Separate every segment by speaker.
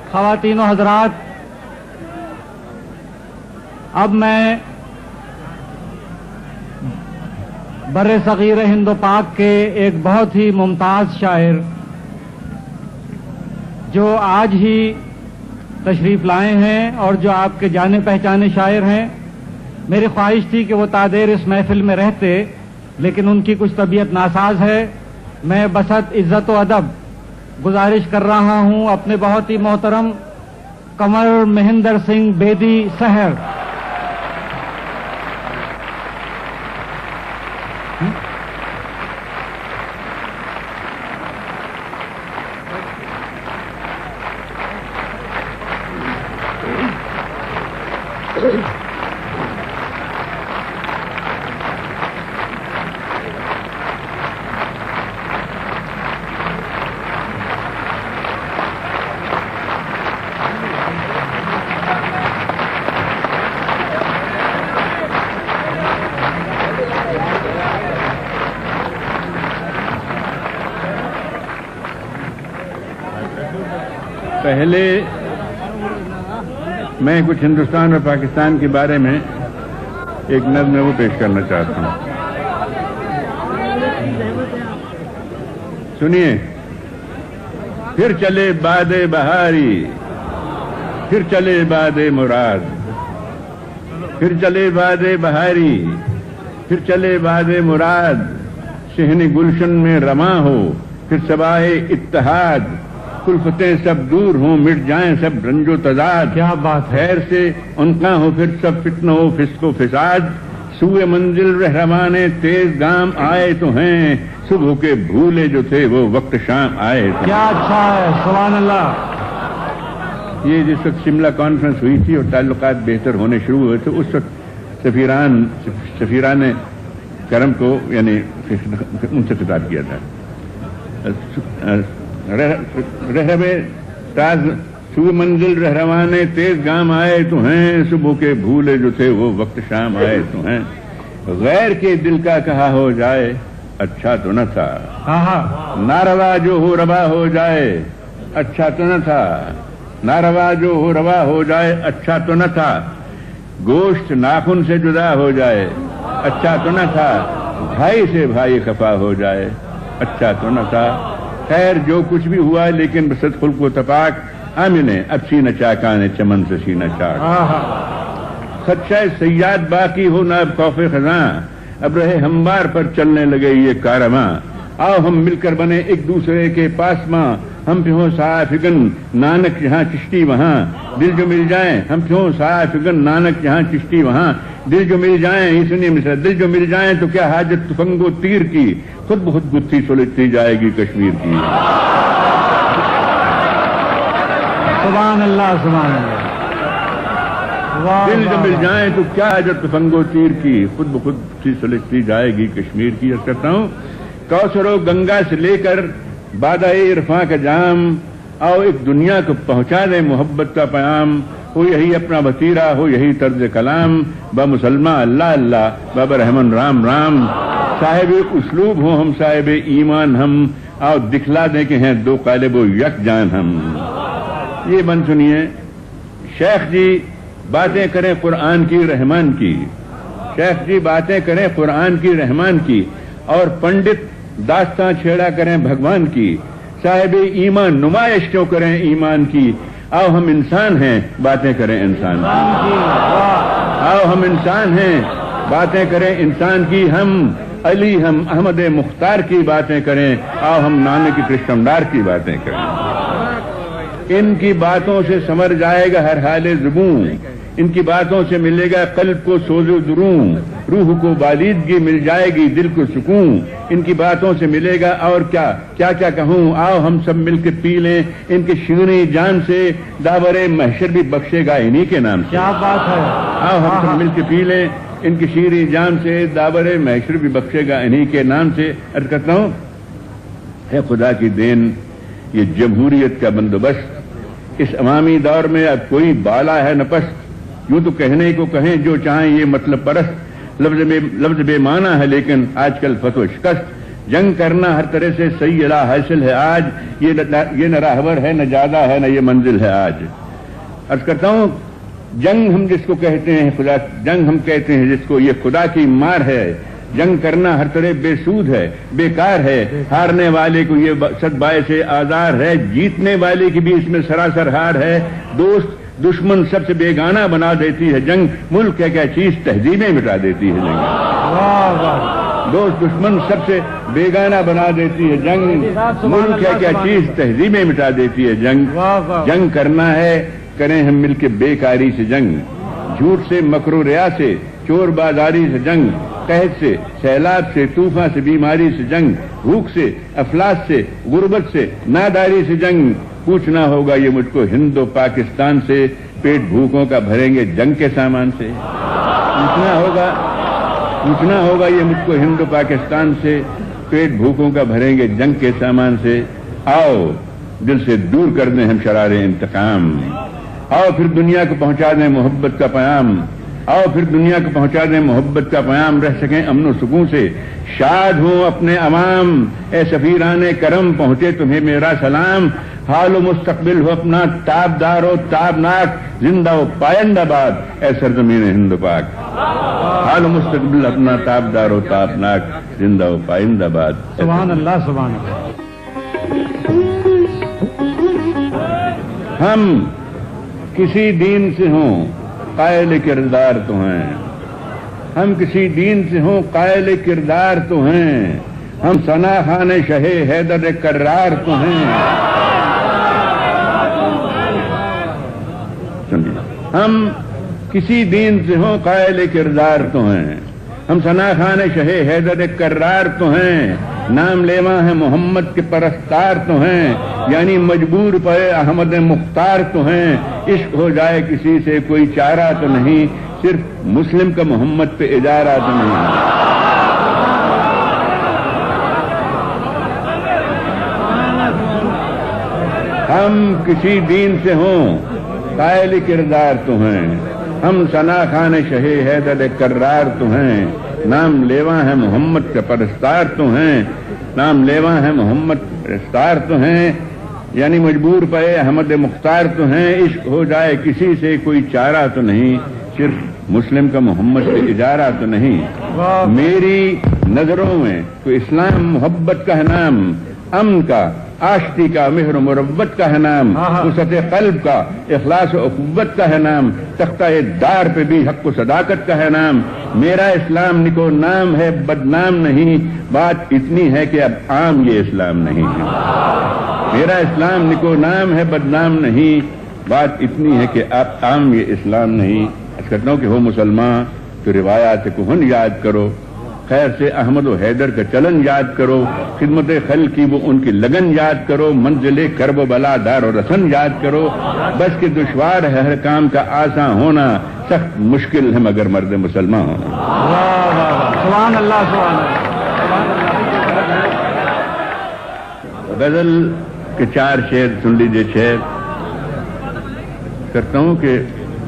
Speaker 1: خواتین و حضرات، اب میں بر صغیر ہند و پاک کے ایک بہت ہی ممتاز شاعر جو آج ہی تشریف لائے ہیں اور جو آپ کے جانے پہچانے شاعر ہیں، میری خواہش تھی کہ وہ تادیر اس محفل میں رہتے، لیکن ان کی کچھ طبیعت ناساز ہے۔ میں بسط عزت و ادب گزارش کر رہا ہوں اپنے بہت ہی محترم قمر مہندر سنگھ بیدی سحر۔
Speaker 2: پہلے میں کچھ ہندوستان اور پاکستان کے بارے میں ایک نظم وہ پیش کرنا چاہتا ہوں، سنیے۔ پھر چلے باد بہاری، پھر چلے باد مراد، پھر چلے باد بہاری، پھر چلے باد مراد، شہن گلشن میں رواں ہو پھر صبائے اتحاد، کلفتیں سب دور ہوں مٹ جائیں سب رنج و تضاد،
Speaker 1: کیا بات ہے،
Speaker 2: خیر سے انقا ہو پھر سب فتنہ و فسق و فساد، سوئے منزل رہروانے تیز گام آئے تو ہیں، صبح کے بھولے جو تھے وہ وقت شام آئے تو۔
Speaker 1: کیا اچھا ہے، سبحان اللہ۔
Speaker 2: یہ جس وقت شملہ کانفرنس ہوئی تھی اور تعلقات بہتر ہونے شروع ہوئے تھے، اس وقت سفیران کرم کو یعنی ان سے خطاب کیا تھا۔ رہربے تاز سوئے منزل رہروانے تیز گام آئے تو ہیں، صبح کے بھولے جو تھے وہ وقت شام آئے تو ہیں، غیر کے دل کا کہا ہو جائے اچھا تو نہ تھا، ناروا جو ہو روا ہو جائے اچھا تو نہ تھا، ناروا جو ہو روا ہو جائے اچھا تو نہ تھا، گوشت ناخن سے جدا ہو جائے اچھا تو نہ تھا، بھائی سے بھائی خفا ہو جائے اچھا تو نہ تھا، خیر جو کچھ بھی ہوا لیکن بسط خلق و تفاق، آمنے اب سینہ چاکانے چمن سے سینہ چاک، خدشہ سیاد باقی ہو نہ اب خوف خزاں، اب رہے ہموار پر چلنے لگے یہ کارواں، آؤ ہم مل کر بنے ایک دوسرے کے پاس ماں، ہم پہ ہوں سایہ فگن نانک جہاں چشتی وہاں، دل جو مل جائیں ہم پہ ہوں سایہ فگن نانک جہاں چشتی وہاں، دل جو مل جائیں، یہ سنیے مثلا، دل جو مل جائیں تو کیا حاجت تفنگ و تیر کی، خود بخود گتھی سلجھتی جائے گی کشمیر کی۔
Speaker 1: سبحان اللہ، سبحان اللہ۔
Speaker 2: دل جو مل جائیں تو کیا حاجت تفنگ و تیر کی، خود بخود گتھی سلجھتی جائے گی کشمیر کی۔ عرض کرتا ہوں، کوثر و گنگا سے لے کر بادائے عرفاں کا جام، آؤ ایک دنیا کو پہنچا دیں محبت کا پیام، ہو یہی اپنا بتیرا ہو یہی طرز کلام، با مسلمہ اللہ اللہ بابا رحمن رام رام، صاحب اسلوب ہو ہم صاحب ایمان ہم، آؤ دکھلا دیں کہ ہیں دو قالب و یک جان ہم۔ یہ بند سنیے، شیخ جی باتیں کریں قرآن کی رحمان کی، شیخ جی باتیں کریں قرآن کی رحمان کی، اور پنڈت داستاں چھیڑا کریں بھگوان کی، صاحب ایمان نمائش کیوں کریں ایمان کی، آؤ ہم انسان ہیں باتیں کریں انسان کی، آؤ ہم انسان ہیں باتیں کریں انسان کی، ہم علی ہم احمد مختار کی باتیں کریں، آؤ ہم نانک کرشن ڈار کی باتیں کریں۔ ان کی باتوں سے سمر جائے گا ہر حال زبوں، ان کی باتوں سے ملے گا قلب کو سوز و دروں، روح کو بالیدگی مل جائے گی دل کو سکون، ان کی باتوں سے ملے گا اور کیا کیا کیا کہوں، آؤ ہم سب مل کے پی لیں ان کی شیریں جان سے، داور محشر بھی بخشے گا انہی کے نام سے۔
Speaker 1: کیا بات ہے،
Speaker 2: آؤ ہم سب مل کے پی لیں ان کی شیریں جان سے، داور محشر بھی بخشے گا انہی کے نام سے۔ عرض کرتا ہوں، ہے خدا کی دین یہ جمہوریت کا بندوبست، اس عوامی دور میں اب کوئی بالا ہے نہ پست، یوں تو کہنے کو کہیں جو چاہیں یہ مطلب پرست، لفظ بے معنی ہے لیکن آج کل فتو شکست، جنگ کرنا ہر طرح سے سیئلہ حاصل ہے آج، یہ نہ راہبر ہے، نہ جادہ ہے، نہ یہ منزل ہے آج۔ عرض کرتا ہوں جنگ ہم جس کو کہتے ہیں خدا، جنگ ہم کہتے ہیں جس کو، یہ خدا کی مار ہے۔ جنگ کرنا ہر طرح بے سود ہے، بیکار ہے، ہارنے والے کو یہ صد باعث آزار ہے، جیتنے والے کی بھی اس میں سراسر ہار ہے۔ دوست دشمن سب سے بیگانہ بنا دیتی ہے جنگ، ملک کیا چیز تہذیبیں مٹا دیتی ہے جنگ۔ دوست دشمن سب سے بیگانہ بنا دیتی ہے جنگ، ملک کیا چیز تہذیبیں مٹا دیتی ہے جنگ۔ جنگ کرنا ہے کریں ہم مل کے بیکاری سے جنگ، جھوٹ سے، مکر و ریا سے، چور بازاری سے جنگ، قحط سے، سیلاب سے، طوفان سے، بیماری سے جنگ، بھوک سے، افلاس سے، غربت سے، ناداری سے جنگ۔ پوچھنا ہوگا یہ مجھ کو ہند و پاکستان سے، پیٹ بھوکوں کا بھریں گے جنگ کے سامان سے۔ پوچھنا ہوگا یہ مجھ کو ہند و پاکستان سے، پیٹ بھوکوں کا بھریں گے جنگ کے سامان سے۔ آؤ دل سے دور کر دیں ہم شرار انتقام، آؤ پھر دنیا کو پہنچا دیں محبت کا پیام، آؤ پھر دنیا کو پہنچا دیں محبت کا پیام، رہ سکیں امن و سکون سے، شاد ہوں اپنے عوام، اے سفیران کرم پہنچے تمہیں میرا سلام۔ حال و مستقبل ہو اپنا تابدار و تابناک، زندہ و پائندہ باد اے سرزمین ہند و پاک۔ حال و مستقبل اپنا تابدار و تابناک، زندہ و پائندہ باد۔
Speaker 1: سبحان اللہ، سبحان اللہ۔
Speaker 2: ہم کسی دین سے ہوں قائل کردار تو ہیں، ہم کسی دین سے ہوں قائل کردار تو ہیں، ہم ثنا خان شہ حیدر کرار تو ہیں۔ ہم کسی دین سے ہوں قائل کردار تو ہیں، ہم ثنا خان شہ حیدر کرار تو ہیں، نام لیوا ہے محمد کے پرستار تو ہیں، یعنی مجبور پے احمد مختار تو ہیں۔ عشق ہو جائے کسی سے کوئی چارہ تو نہیں، صرف مسلم کا محمد پہ اجارہ تو نہیں۔ ہم کسی دین سے ہوں قائل کردار تو ہیں، ہم ثنا خان شہ حیدر کرار تو ہیں، نام لیوا ہے محمد کا پرستار تو ہیں، نام لیوا ہے محمد پرستار تو ہیں، یعنی مجبور پے احمد مختار تو ہیں۔ عشق ہو جائے کسی سے کوئی چارہ تو نہیں، صرف مسلم کا محمد سے اجارہ تو نہیں۔ میری نظروں میں تو اسلام محبت کا ہے نام، امن کا، آشتی کا، مہر و مروت کا ہے نام، وسعت قلب کا، اخلاص و اخوت کا ہے نام، تختہ دار پہ بھی حق و صداقت کا ہے نام۔ میرا اسلام نکو نام ہے بدنام نہیں، بات اتنی ہے کہ اب عام یہ اسلام نہیں ہے۔ میرا اسلام نکو نام ہے بدنام نہیں، بات اتنی ہے کہ اب عام یہ اسلام نہیں۔ کہتا ہوں کہ ہو مسلمان تو روایات کہن یاد کرو، خیر سے احمد و حیدر کا چلن یاد کرو، خدمت خلق کی وہ ان کی لگن یاد کرو، منزل کرب و بلا دار و رسن یاد کرو۔ بس کہ دشوار ہے ہر کام کا آساں ہونا، سخت مشکل ہے مگر مرد مسلمان ہونا۔
Speaker 1: سبحان اللہ، سبحان اللہ۔
Speaker 2: غزل کے 4 شعر سن لیجئے۔ شعر کرتا ہوں کہ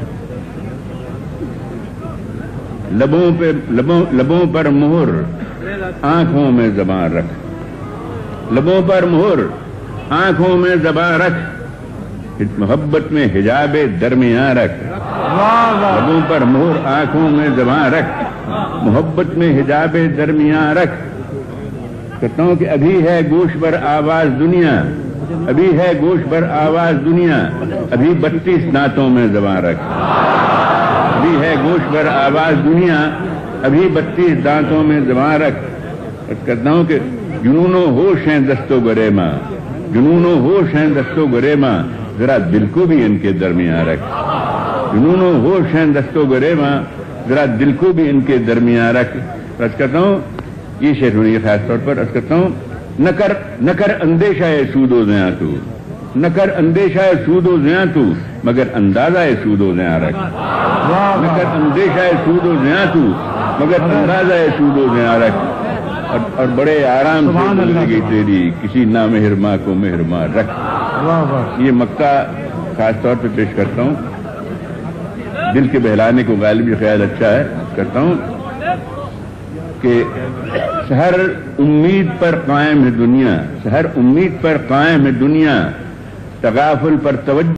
Speaker 2: لبوں پر مہر آنکھوں میں زبان رکھ، لبوں پر مہر آنکھوں میں زبان رکھ، محبت میں حجاب درمیان رکھ۔ لبوں پر مہر آنکھوں میں زبان رکھ، محبت میں حجاب درمیان رکھ۔ کہتا ہوں کہ ابھی ہے گوش پر آواز دنیا، ابھی ہے گوش پر آواز دنیا، ابھی 32 دانتوں میں زبان رکھ۔ ابھی ہے گوش پر آواز دنیا، ابھی 32 دانتوں میں زبان رکھ۔ کہتا ہوں کہ جنون و ہوش ہیں دست و گریما، جنون و ہوش ہیں دست و گریما، ذرا دل کو بھی ان کے درمیان رکھ۔ جنون و ہوش ہیں دست و گریما، ذرا دل کو بھی ان کے درمیان رکھ۔ عرض کرتا ہوں یہ شعر ہوئی خاص طور پر، عرض کرتا ہوں نہ کر اندیشہ سود و زیاں تو، نہ کر اندیشہ سود و زیاں تو، مگر اندازہ سود و زیاں رکھ۔ نہ کر اندیشہ سود و زیاں تو، مگر اندازہ سود و زیاں رکھ۔ اور بڑے آرام سے زندگی تیری کسی نامہرماں کو مہرماں رکھ۔ یہ مقطع خاص طور پہ پیش کرتا ہوں، دل کے بہلانے کو غالب یہ خیال اچھا ہے۔ کرتا ہوں کہ سحر امید پر قائم ہے دنیا، سحر امید پر قائم ہے دنیا، تغافل پر توجہ